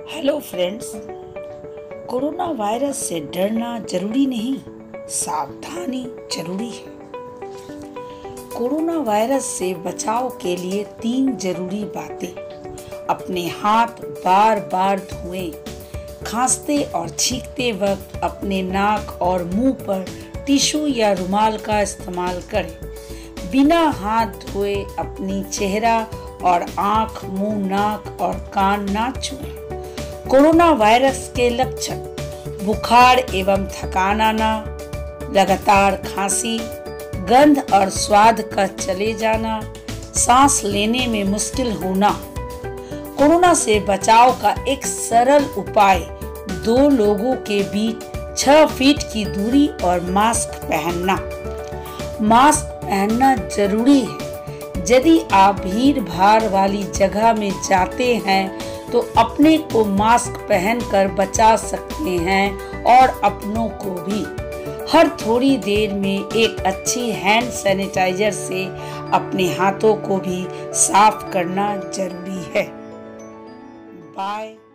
Hello friends. Corona virus से डरना जरूरी नहीं, सावधानी जरूरी है। कोरोना वायरस से बचाव के लिए 3 जरूरी बातें। अपने हाथ बार बार धोएं। खांसते और छींकते वक्त अपने नाक और मुंह पर टिश्यू या रुमाल का इस्तेमाल करें। बिना हाथ धोए अपनी चेहरा और आंख, मुंह, नाक और कान ना छुएं। कोरोना वायरस के लक्षण: बुखार एवं थकान आना, लगातार खांसी, गंध और स्वाद का चले जाना, सांस लेने में मुश्किल होना। कोरोना से बचाव का एक सरल उपाय 2 लोगों के बीच 6 फीट की दूरी और मास्क पहनना। मास्क पहनना जरूरी है। यदि आप भीड़ भाड़ वाली जगह में जाते हैं तो अपने को मास्क पहनकर बचा सकते हैं और अपनों को भी। हर थोड़ी देर में एक अच्छी हैंड सैनिटाइजर से अपने हाथों को भी साफ करना जरूरी है। बाय।